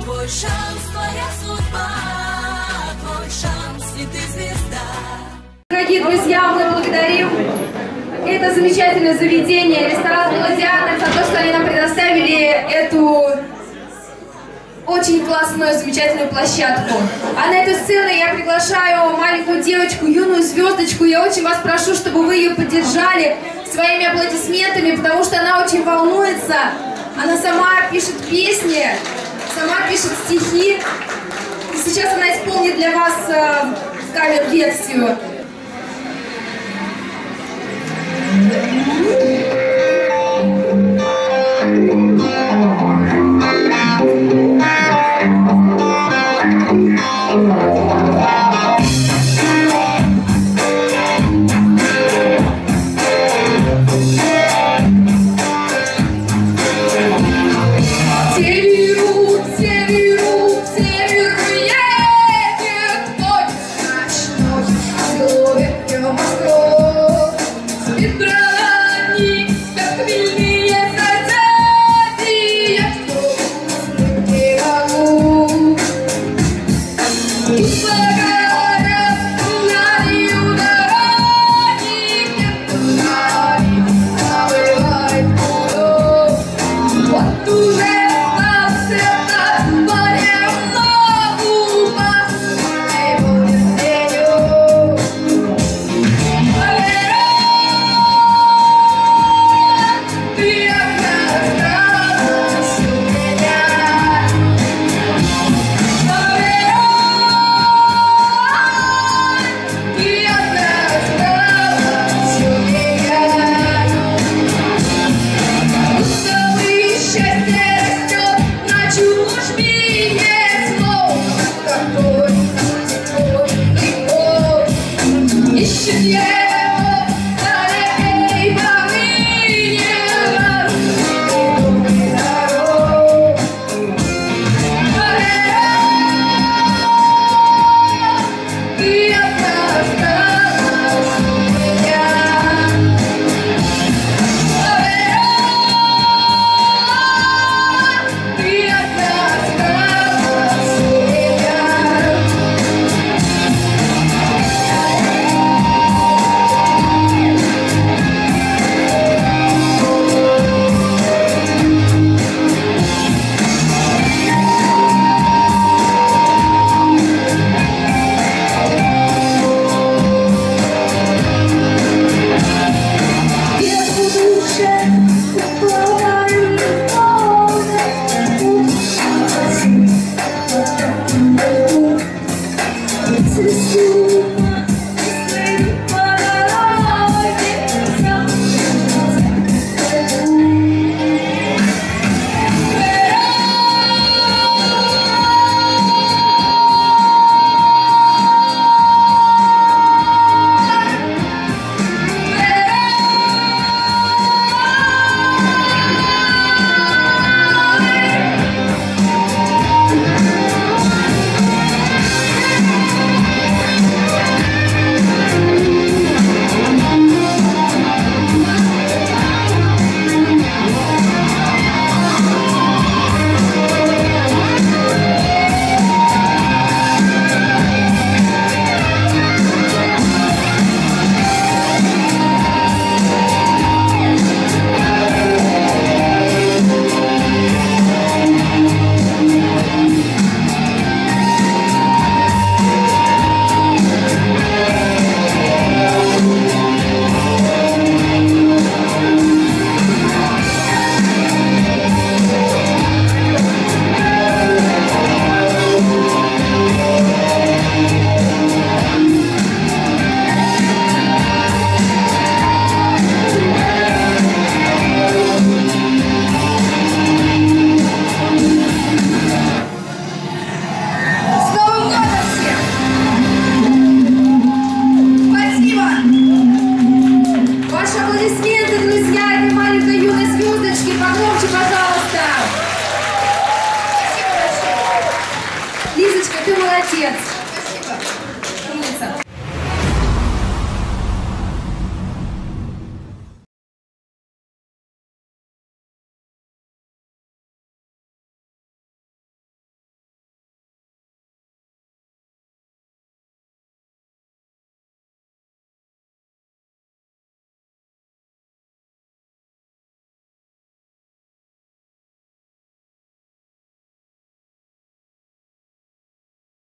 Твой шанс, твоя судьба, твой шанс, и ты звезда. Дорогие друзья, мы благодарим это замечательное заведение, ресторан «Гладиатор», за то, что они нам предоставили эту очень классную, замечательную площадку. А на эту сцену я приглашаю маленькую девочку, юную звездочку. Я очень вас прошу, чтобы вы ее поддержали своими аплодисментами, потому что она очень волнуется. Она сама пишет песни, сама пишет стихи. И сейчас она исполнит для вас кавер-версию. Лизочка, ты молодец.